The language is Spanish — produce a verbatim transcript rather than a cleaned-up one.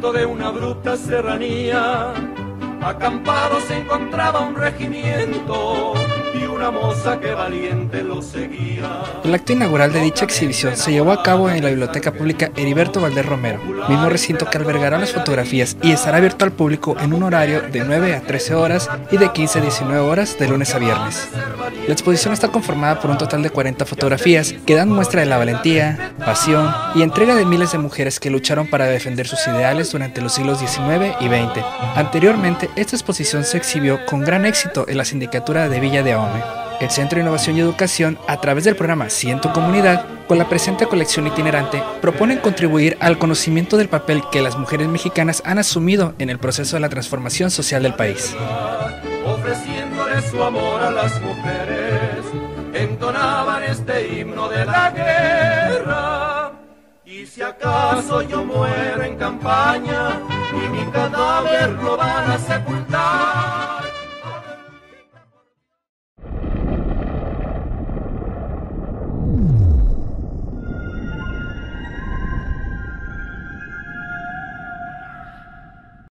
fondo de una abrupta serranía, acampado se encontraba un regimiento y una moza que valiente lo seguía. El acto inaugural de dicha exhibición se llevó a cabo en la Biblioteca Pública Heriberto Valdés Romero, mismo recinto que albergará las fotografías y estará abierto al público en un horario de nueve a trece horas y de quince a diecinueve horas de lunes a viernes. La exposición está conformada por un total de cuarenta fotografías que dan muestra de la valentía, pasión y entrega de miles de mujeres que lucharon para defender sus ideales durante los siglos diecinueve y veinte. Anteriormente, esta exposición se exhibió con gran éxito en la sindicatura de Villa de Ahome. El Centro de Innovación y Educación, a través del programa Siento Comunidad, con la presente colección itinerante, proponen contribuir al conocimiento del papel que las mujeres mexicanas han asumido en el proceso de la transformación social del país. Ofreciéndole su amor a las mujeres, entonaban este himno de la guerra. Y si acaso yo muero en campaña y mi cadáver lo van a sepultar,